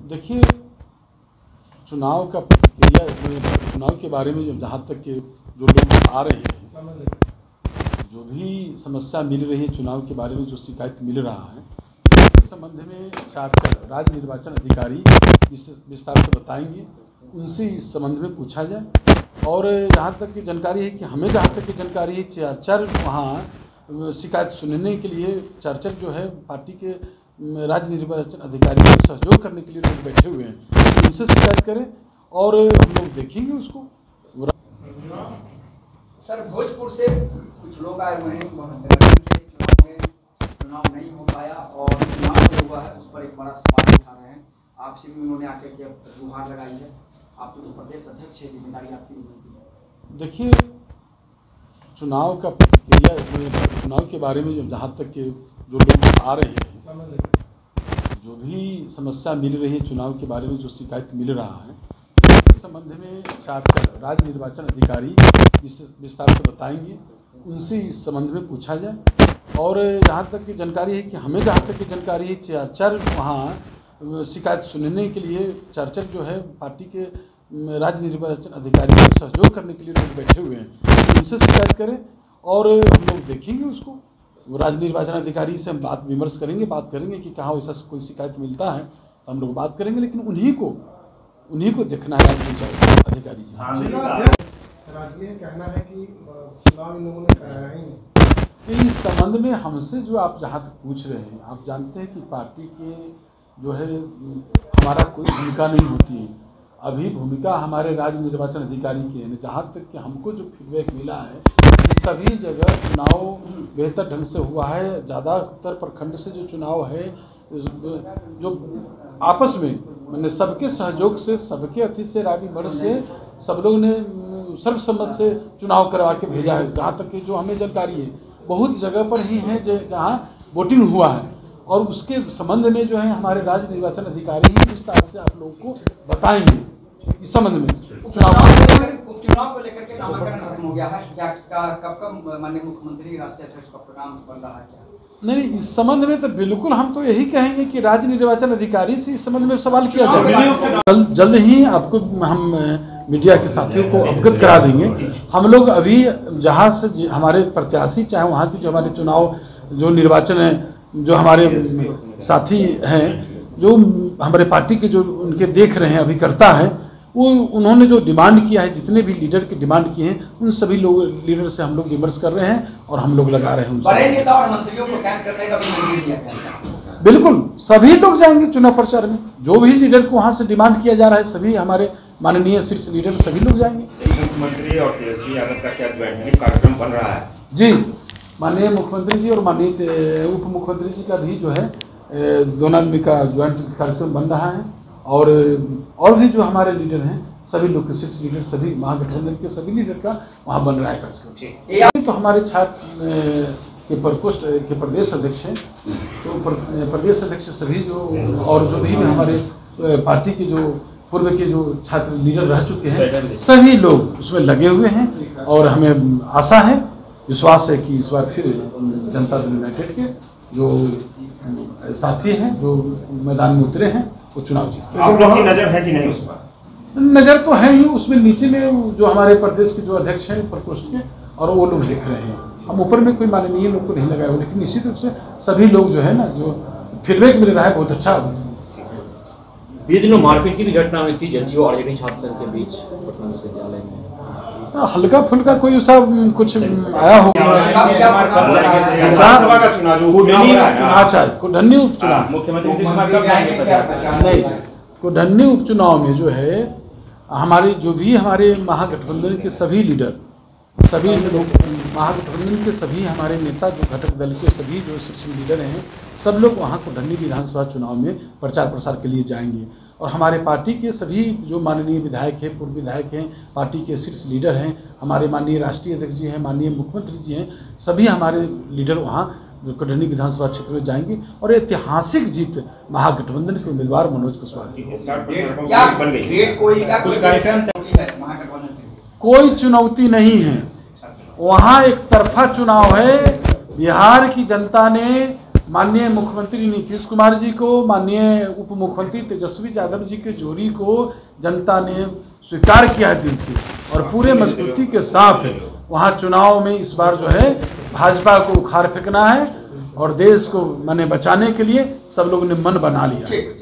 देखिए, चुनाव का प्रक्रिया, चुनाव के बारे में जहाँ तक के जो लोग आ रहे हैं, जो भी समस्या मिल रही है चुनाव के बारे में, जो शिकायत मिल रहा है, इस संबंध में चार राज्य निर्वाचन अधिकारी इस विस्तार से बताएंगे, उनसे इस संबंध में पूछा जाए। और जहाँ तक की जानकारी है कि हमें जहाँ तक की जानकारी है, चार वहाँ शिकायत सुनने के लिए चार जो है पार्टी के राज्य निर्वाचन अधिकारी को सहयोग करने के लिए लोग बैठे हुए हैं, तो उनसे शिकायत करें और हम लोग देखेंगे उसको। सर, भोजपुर से कुछ लोग आए हुए हैं, चुनाव नहीं हो पाया और चुनाव जो हुआ है उस पर एक बड़ा सवाल उठा रहे हैं। आपसे भी उन्होंने आकर के गुहार लगाई है। आप तो प्रदेश अध्यक्ष है, जिम्मेदारी आपकी नहीं होती है। देखिए, चुनाव का प्रक्रिया, चुनाव के बारे में जहाँ तक के जो लोग आ रहे हैं, जो भी समस्या मिल रही है चुनाव के बारे में, जो शिकायत मिल रहा है, इस संबंध में चार राज्य निर्वाचन अधिकारी इस विस्तार से बताएंगे, उनसे इस संबंध में पूछा जाए। और जहाँ तक की जानकारी है कि हमें जहाँ तक की जानकारी है, चार वहाँ शिकायत सुनने के लिए चार जो है पार्टी के राज्य निर्वाचन अधिकारी को सहयोग करने के लिए लोग बैठे हुए हैं, तो उनसे शिकायत करें और हम लोग देखेंगे उसको। राज्य निर्वाचन अधिकारी से हम बात विमर्श करेंगे, बात करेंगे कि कहाँ ऐसा कोई शिकायत मिलता है तो हम लोग बात करेंगे, लेकिन उन्हीं को देखना है अधिकारी जी। राजनीय कहना है कि चुनाव इन लोगों ने कराया ही नहीं। इस संबंध में हमसे जो आप जहाँ तक पूछ रहे हैं, आप जानते हैं कि पार्टी के जो है हमारा कोई भूमिका नहीं होती है। अभी भूमिका हमारे राज्य निर्वाचन अधिकारी की है। जहाँ तक कि हमको जो फीडबैक मिला है कि सभी जगह चुनाव बेहतर ढंग से हुआ है। ज़्यादातर प्रखंड से जो चुनाव है, जो आपस में मैंने सबके सहयोग से, सबके अति से, राय विमर्श से सब लोग ने सर्वसम्मत से चुनाव करवा के भेजा है। जहाँ तक कि जो हमें जानकारी है, बहुत जगह पर ही है जहाँ वोटिंग हुआ है, और उसके संबंध में जो है हमारे राज्य निर्वाचन अधिकारी ही विस्तार से आप लोगों को बताएंगे इस संबंध में। चुनाव को लेकर के नामांकन खत्म हो गया है क्या? कब माननीय मुख्यमंत्री राष्ट्रीय अध्यक्ष का प्रोग्राम बन रहा है क्या? नहीं, इस संबंध में तो बिल्कुल हम तो यही कहेंगे कि राज्य निर्वाचन अधिकारी से इस संबंध में सवाल किया जाए। जल्द ही आपको हम मीडिया के साथियों को अवगत करा देंगे। हम लोग अभी जहाँ से हमारे प्रत्याशी, चाहे वहाँ की जो हमारे चुनाव जो निर्वाचन है, जो हमारे साथी हैं, जो हमारे पार्टी के जो उनके देख रहे हैं अभिकर्ता हैं, वो उन्होंने जो डिमांड किया है, जितने भी लीडर की डिमांड किए हैं, उन सभी लोग लीडर से हम लोग विमर्श कर रहे हैं और हम लोग लगा रहे हैं। बड़े नेता और मंत्रियों को कैंप करने का भी निर्णय लिया गया। बिल्कुल, सभी लोग जाएंगे चुनाव प्रचार में। जो भी लीडर को वहाँ से डिमांड किया जा रहा है, सभी हमारे माननीय शीर्ष लीडर सभी लोग जाएंगे। मुख्यमंत्री और तेजस्वी यादव का क्या ज्वाइंटली कार्यक्रम बन रहा है? जी, माननीय मुख्यमंत्री जी और माननीय उप मुख्यमंत्री जी का भी जो है दोनों आदमी का ज्वाइंट कार्यक्रम बन रहा है। और भी जो हमारे लीडर हैं, सभी लोग के शीर्ष लीडर, सभी महागठबंधन के सभी लीडर का वहाँ बन रहा है कार्यक्रम। तो हमारे छात्र के प्रकोष्ठ के प्रदेश अध्यक्ष हैं, तो प्रदेश अध्यक्ष सभी जो और जो भी हमारे पार्टी के जो पूर्व के जो छात्र लीडर रह चुके हैं, सभी लोग उसमें लगे हुए हैं। और हमें आशा है, विश्वास है कि इस बार फिर जनता दल यूनाइटेड के जो साथी हैं, जो मैदान में उतरे हैं, वो चुनाव जीत। आप लोग की नजर है कि नहीं उस पर? नजर तो है ही, उसमें नीचे में जो हमारे प्रदेश के जो अध्यक्ष हैं प्रकोष्ठ के, और वो लोग देख रहे हैं। हम ऊपर में कोई माननीय लोग को नहीं लगाए हुए, लेकिन निश्चित रूप से सभी लोग जो है ना, जो फीडबैक मिल रहा है बहुत अच्छा। ये दिनों मारपीट की भी घटना हुई थी जदयू और आरजेडी छात्र संघ के बीच पटना विश्वविद्यालय में। हल्का फुल्का कोई सा कुछ आया हो। अच्छा, कुढ़नी उपचुनाव, नहीं, कुढ़नी उपचुनाव में जो है हमारे जो भी हमारे महागठबंधन के सभी लीडर, सभी लोग, महागठबंधन के सभी हमारे नेता, जो घटक दल के सभी जो शीर्ष लीडर हैं, सब लोग वहाँ कुढ़नी विधानसभा चुनाव में प्रचार प्रसार के लिए जाएंगे। और हमारे पार्टी के सभी जो माननीय विधायक हैं, पूर्व विधायक हैं, पार्टी के शीर्ष लीडर हैं, हमारे माननीय राष्ट्रीय अध्यक्ष जी हैं, माननीय मुख्यमंत्री जी हैं, सभी हमारे लीडर वहाँ कुढ़नी विधानसभा क्षेत्र में जाएंगे और ऐतिहासिक जीत महागठबंधन के उम्मीदवार मनोज कुशवाहा की। कोई चुनौती नहीं है, वहाँ एक तरफा चुनाव है। बिहार की जनता ने माननीय मुख्यमंत्री नीतीश कुमार जी को, माननीय उप मुख्यमंत्री तेजस्वी यादव जी के जोड़ी को जनता ने स्वीकार किया है दिल से, और पूरे मजबूती के साथ वहाँ चुनाव में इस बार जो है भाजपा को उखाड़ फेंकना है और देश को बचाने के लिए सब लोगों ने मन बना लिया।